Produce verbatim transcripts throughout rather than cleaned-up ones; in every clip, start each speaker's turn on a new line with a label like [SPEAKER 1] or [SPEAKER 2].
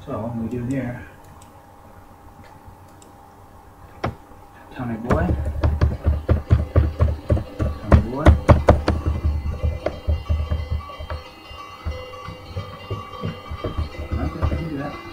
[SPEAKER 1] So what we do here, Tommy boy, Tommy boy. Okay, I can do that.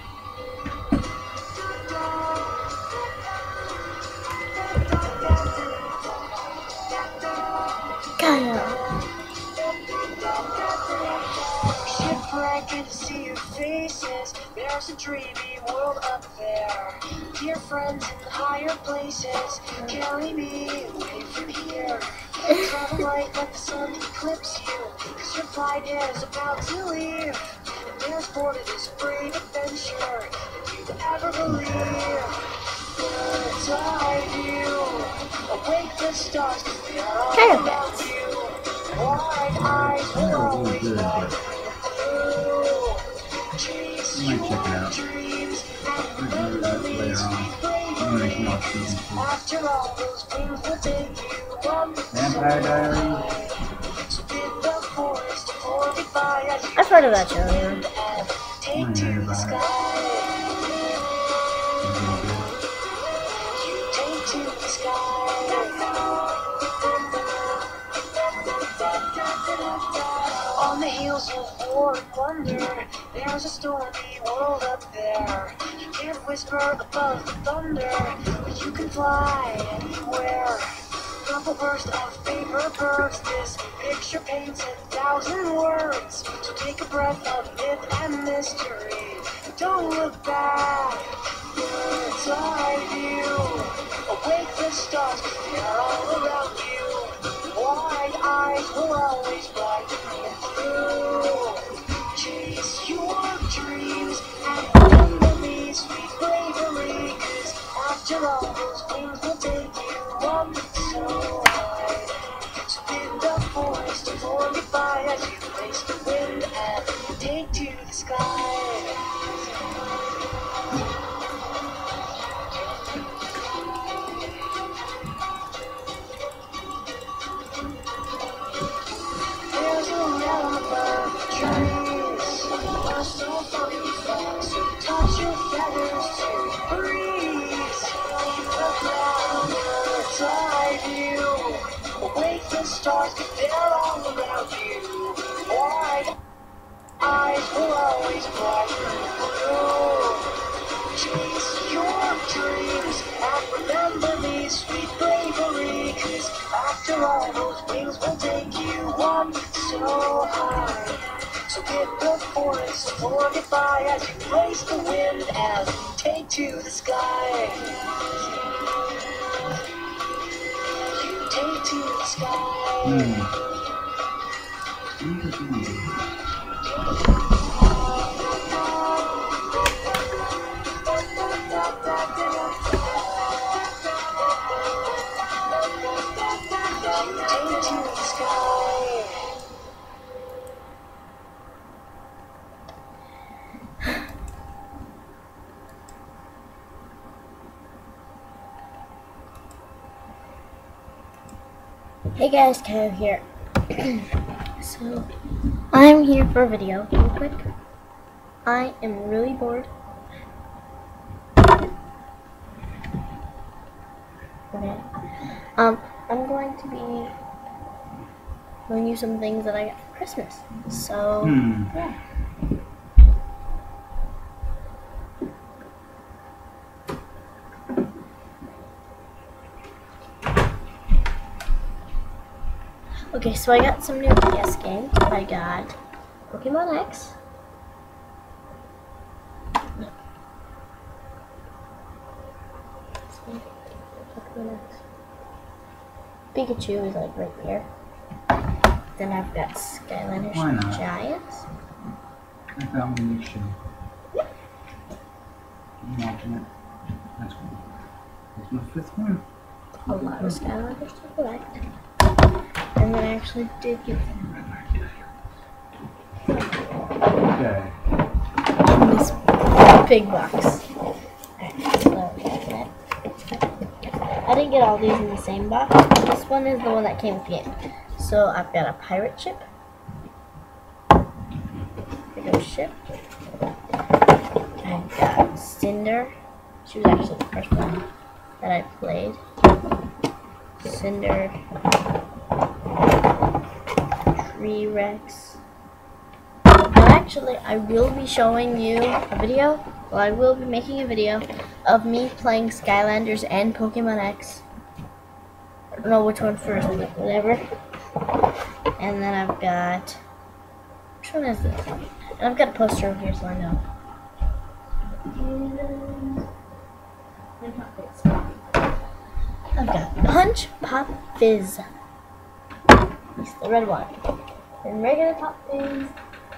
[SPEAKER 2] Shipwreck and see your faces. There's a dreamy world up there. Dear friends in higher places, carry me away from here. Travel light, let the sun eclipse you, cause your flight is about to leave. And there's more to this great adventure than you'd ever believe. Bird's eye view, awake the stars, cause they are all around you. Wide eyes will always light blue. Chase your dreams and remember these sweet ways. After all, those wings will take you up the
[SPEAKER 1] Vampire Diaries.
[SPEAKER 2] So bid the forest to fortify as you
[SPEAKER 3] I've heard of that show, yeah.
[SPEAKER 2] take to the sky. You take to the sky. On the heels of war and wonder, there's a stormy world up there. You can't whisper above the thunder, but you can fly anywhere. Couple burst of paper birds, this picture paints a thousand words. So take a breath of myth and mystery. Don't look back, bird's eye view. Awake the stars, they are all around you. Wide eyes will always bright blue. Chase your dreams and remember me, sweet bravery. Cause after all, those wings will take you up so high. So bid the forest to fortify as you face the wind and take to the sky. There's a realm above the trees, a soul for you fly, so touch your feathers to the breeze. Keep the ground, bird's eye view. Awake the stars, they're all around you. Wide eyes will always bright blue. Chase your dreams and remember me, sweet bravery. Cause after all, those wings will take you up so high. So hit the forest, fortify as you race the wind and take to the sky. You take to the sky.
[SPEAKER 1] Hmm.
[SPEAKER 2] Take to the sky.
[SPEAKER 3] Hey guys, Kyle here. So, I'm here for a video, real quick. I am really bored. Okay. Um, I'm going to be showing you some things that I got for Christmas. So,
[SPEAKER 1] Hmm.
[SPEAKER 3] yeah. Okay, so I got some new P S games. I got Pokemon X. Pokemon X. Pikachu is like right here. Then I've got Skylanders
[SPEAKER 1] Why not?
[SPEAKER 3] Giants.
[SPEAKER 1] I found one you should. I'm watching it. That's cool. That's my fifth one.
[SPEAKER 3] A lot of Skylanders to collect. And then I actually did get
[SPEAKER 1] Okay.
[SPEAKER 3] in this big box. Alright, so we got that. I didn't get all these in the same box. This one is the one that came with the game. So I've got a pirate ship. Big old ship. got Cinder. She was actually the first one that I played. Cinder. Tree Rex. Now actually, I will be showing you a video. Well, I will be making a video of me playing Skylanders and Pokemon X. I don't know which one first, but whatever. And then I've got... Which one is this? And I've got a poster over here, so I know. I've got Punch Pop Fizz. It's the red one. And regular Pop Fizz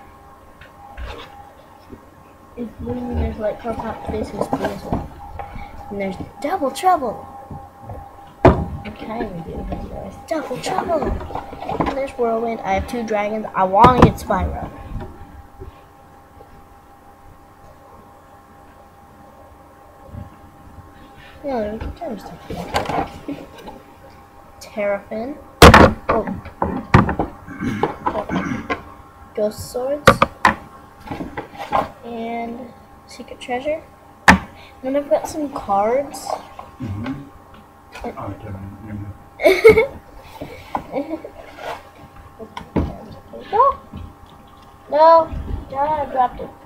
[SPEAKER 3] is blue, and there's like Pro Pop Fizz who's blue as well. And there's Double Trouble. I'm kind of doing this noise. Double Trouble. And there's Whirlwind. I have two dragons. I want to get Spyro. Yeah, we can turn stuff. Terrapin. Oh. Ghost Swords. And Secret Treasure. And then I've got some cards.
[SPEAKER 1] Mm-hmm. Oh, it doesn't.
[SPEAKER 3] No! No! No, I dropped it.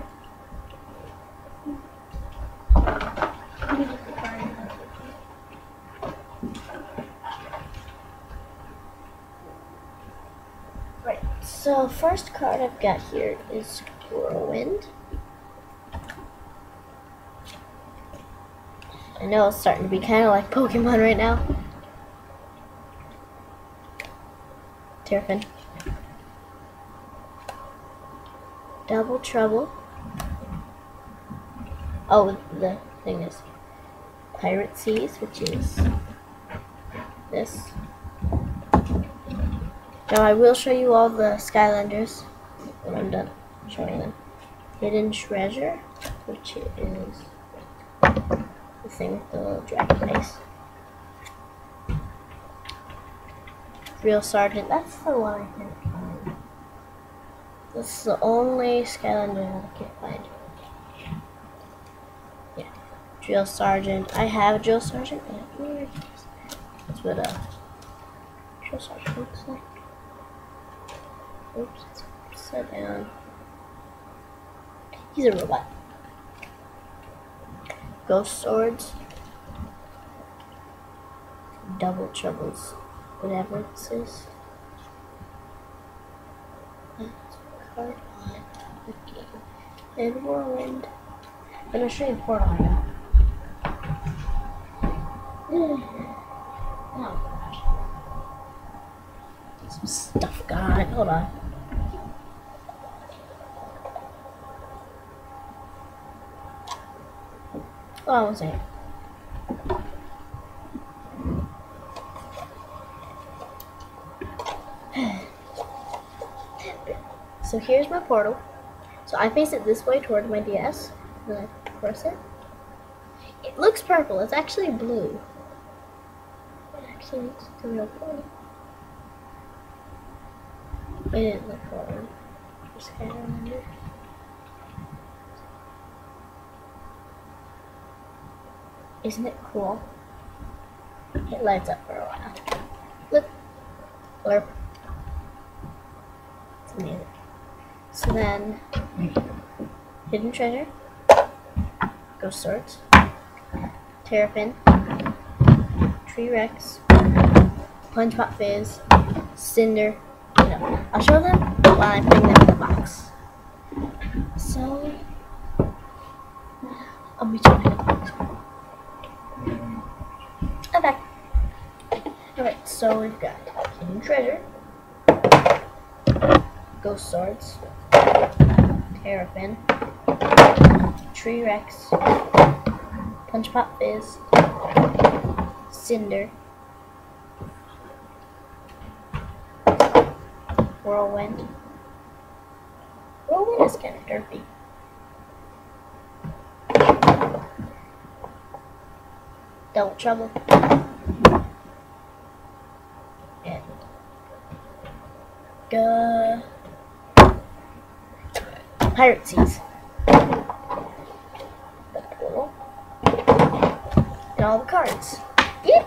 [SPEAKER 3] Right, so first card I've got here is Whirlwind. I know it's starting to be kind of like Pokemon right now. Terrapin. Double Trouble. Oh, the thing is Pirate Seas, which is this. Now I will show you all the Skylanders when I'm done showing them. Hidden Treasure, which is the thing with the little dragon face. Real Sergeant, that's the one I can't find. This is the only Skylander that I can't find. Yeah, Drill Sergeant. I have a Drill Sergeant. Yeah, that's what a Drill Sergeant looks like. Oops, it's upside down. He's a robot. Ghost Swords. Double Troubles. Whatever this is. That's a card on the game. And Whirlwind. I'm gonna show you Portal right now. Oh gosh. Some stuff got on it. Hold on. Oh, one second. So here's my portal. So I face it this way toward my D S, and then I press it. It looks purple. It's actually blue. It actually looks like a real portal. It didn't look portal. Just kind of wonder. Isn't it cool? It lights up for a while. Look. Blurp. It's amazing. So then, Hidden Treasure, Ghost Swords, Terrapin, Tree Rex, Punch Pop Fizz, Cinder. No, I'll show them while I bring them in the box. So, I'll be showing the box. I'm back. Alright, so we've got Hidden Treasure, Ghost Swords, Terrapin, Tree Rex, Punch Pop Fizz, Cinder, Whirlwind. Whirlwind is kind of derpy. Double Trouble. And uh, Pirate Seas. and all the cards. Yep.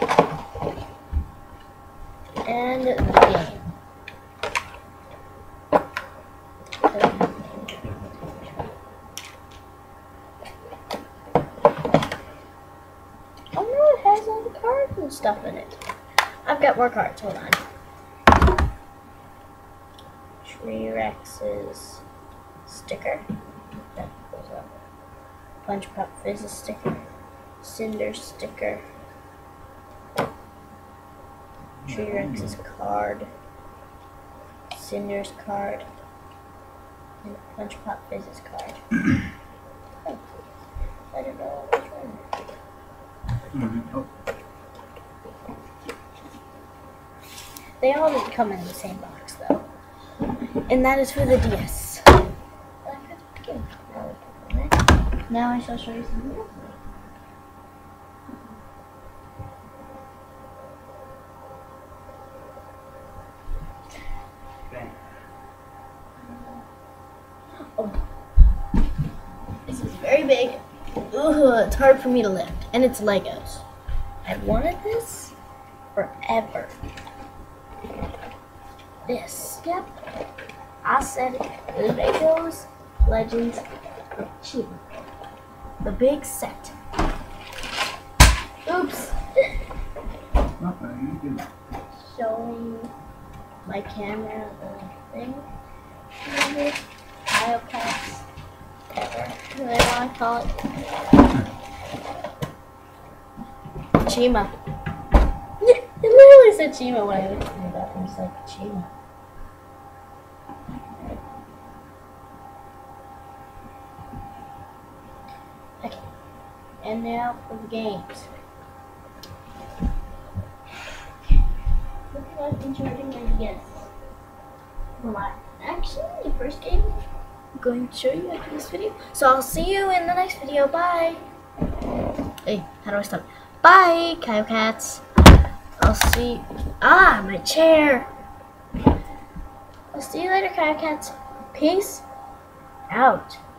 [SPEAKER 3] And the game. Oh no, it has all the cards and stuff in it. I've got more cards, hold on. Tree Rex's sticker. That goes up. Punch Pop Fizz's sticker. Cinder sticker. Tree Rex's card. Cinder's card. And Punch Pop Fizz's card. Oh, I don't know which one.
[SPEAKER 1] Mm-hmm. Oh.
[SPEAKER 3] They all didn't come in the same box though. And that is for the D S. Now I shall show you something else. Oh. This is very big. Ugh, it's hard for me to lift. And it's Legos. I've wanted this forever. This. Yep. I said it. The Legos Legends of Cheetah. The big set. Oops.
[SPEAKER 1] Nothing. You do.
[SPEAKER 3] Showing my camera the thing. Maybe. Kyos. Whatever they want to call it. Chima. It literally said Chima when I went to the bathroom. It's like Chima. Okay. And now for the games. Look at that interacting my D S. Well, actually, the first game I'm going to show you after this video. So I'll see you in the next video. Bye. Hey, how do I stop? Bye, Kyo Cats. I'll see. Ah, my chair. I'll see you later, Kyo Cats. Peace out.